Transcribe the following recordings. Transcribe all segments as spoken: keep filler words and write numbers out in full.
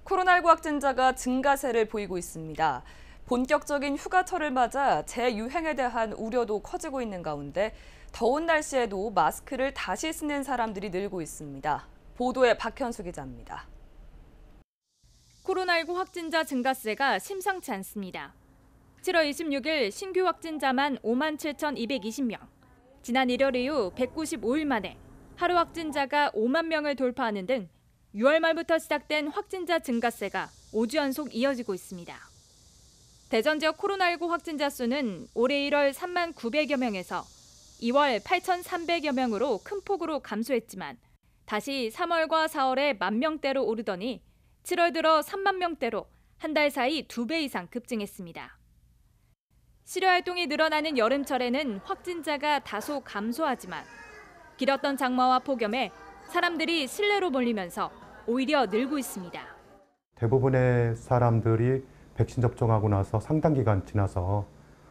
코로나십구 확진자가 증가세를 보이고 있습니다. 본격적인 휴가철을 맞아 재유행에 대한 우려도 커지고 있는 가운데 더운 날씨에도 마스크를 다시 쓰는 사람들이 늘고 있습니다. 보도에 박현수 기자입니다. 코로나십구 확진자 증가세가 심상치 않습니다. 칠월 이십육일 신규 확진자만 오만 칠천이백이십 명. 지난 일월 이후 백구십오 일 만에 하루 확진자가 오만 명을 돌파하는 등 유월 말부터 시작된 확진자 증가세가 오 주 연속 이어지고 있습니다. 대전 지역 코로나십구 확진자 수는 올해 일월 삼만 구백여 명에서 이월 팔천삼백여 명으로 큰 폭으로 감소했지만 다시 삼월과 사월에 만 명대로 오르더니 칠월 들어 삼만 명대로 한 달 사이 두 배 이상 급증했습니다. 실외 활동이 늘어나는 여름철에는 확진자가 다소 감소하지만 길었던 장마와 폭염에 사람들이 실내로 몰리면서 오히려 늘고 있습니다. 대부분의 사람들이 백신 접종하고 나서 상당 기간 지나서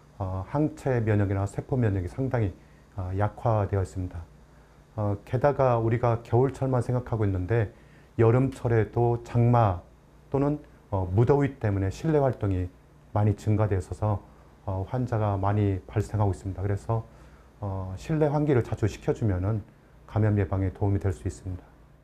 항체 면역이나 세포 면역이 상당히 약화되어 있습니다. 게다가 우리가 겨울철만 생각하고 있는데 여름철에도 장마 또는 무더위 때문에 실내 활동이 많이 증가되어 있어서 환자가 많이 발생하고 있습니다. 그래서 실내 환기를 자주 시켜주면 감염 예방에 도움이 될 수 있습니다.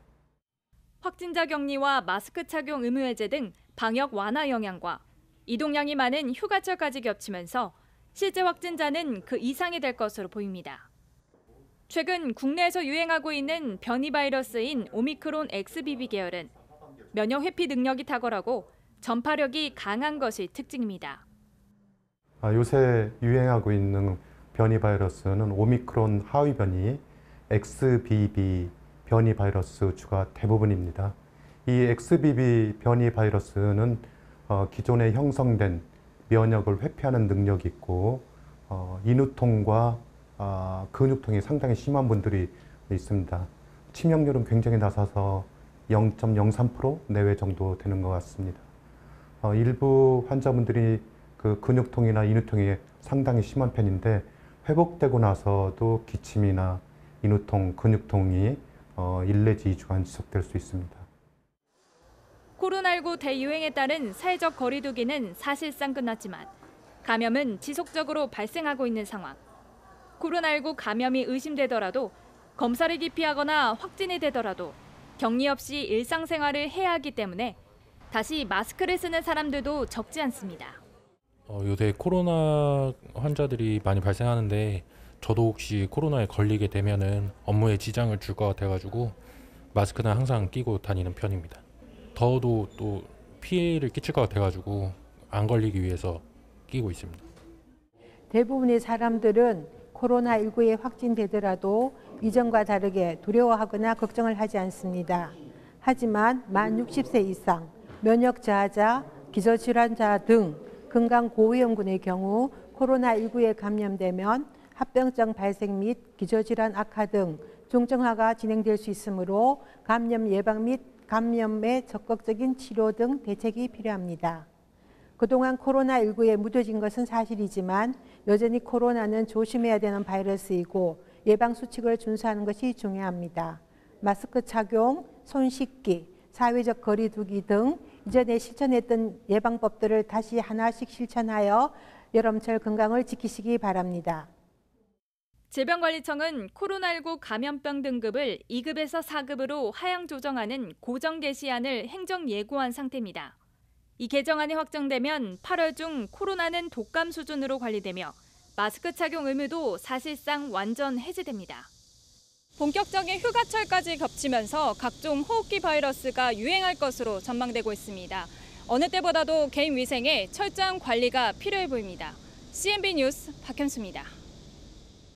확진자 격리와 마스크 착용 의무 해제 등 방역 완화 영향과 이동량이 많은 휴가철까지 겹치면서 실제 확진자는 그 이상이 될 것으로 보입니다. 최근 국내에서 유행하고 있는 변이 바이러스인 오미크론 엑스비비 계열은 면역 회피 능력이 탁월하고 전파력이 강한 것이 특징입니다. 요새 유행하고 있는 변이 바이러스는 오미크론 하위 변이 엑스비비 변이 바이러스 주가 대부분입니다. 이 엑스비비 변이 바이러스는 어, 기존에 형성된 면역을 회피하는 능력이 있고 어, 인후통과 어, 근육통이 상당히 심한 분들이 있습니다. 치명률은 굉장히 낮아서 영 점 영삼 퍼센트 내외 정도 되는 것 같습니다. 어, 일부 환자분들이 그 근육통이나 인후통이 상당히 심한 편인데 회복되고 나서도 기침이나 인후통, 근육통이 어, 일 내지 이 주간 지속될 수 있습니다. 코로나십구 대유행에 따른 사회적 거리 두기는 사실상 끝났지만 감염은 지속적으로 발생하고 있는 상황. 코로나십구 감염이 의심되더라도 검사를 기피하거나 확진이 되더라도 격리 없이 일상생활을 해야 하기 때문에 다시 마스크를 쓰는 사람들도 적지 않습니다. 어, 요새 코로나 환자들이 많이 발생하는데 저도 혹시 코로나에 걸리게 되면은 업무에 지장을 줄 것 같아가지고 마스크는 항상 끼고 다니는 편입니다. 더워도 또 피해를 끼칠 것 같아가지고 안 걸리기 위해서 끼고 있습니다. 대부분의 사람들은 코로나십구에 확진되더라도 이전과 다르게 두려워하거나 걱정을 하지 않습니다. 하지만 만 육십 세 이상, 면역 저하자, 기저질환자 등 건강 고위험군의 경우 코로나십구에 감염되면 합병증 발생 및 기저질환 악화 등 중증화가 진행될 수 있으므로 감염 예방 및 감염의 적극적인 치료 등 대책이 필요합니다. 그동안 코로나십구에 무뎌진 것은 사실이지만 여전히 코로나는 조심해야 되는 바이러스이고 예방수칙을 준수하는 것이 중요합니다. 마스크 착용, 손 씻기, 사회적 거리 두기 등 이전에 실천했던 예방법들을 다시 하나씩 실천하여 여름철 건강을 지키시기 바랍니다. 질병관리청은 코로나십구 감염병 등급을 이 급에서 사 급으로 하향 조정하는 고정 개시안을 행정 예고한 상태입니다. 이 개정안이 확정되면 팔월 중 코로나는 독감 수준으로 관리되며 마스크 착용 의무도 사실상 완전 해제됩니다. 본격적인 휴가철까지 겹치면서 각종 호흡기 바이러스가 유행할 것으로 전망되고 있습니다. 어느 때보다도 개인 위생에 철저한 관리가 필요해 보입니다. 씨엔비 뉴스 박현수입니다.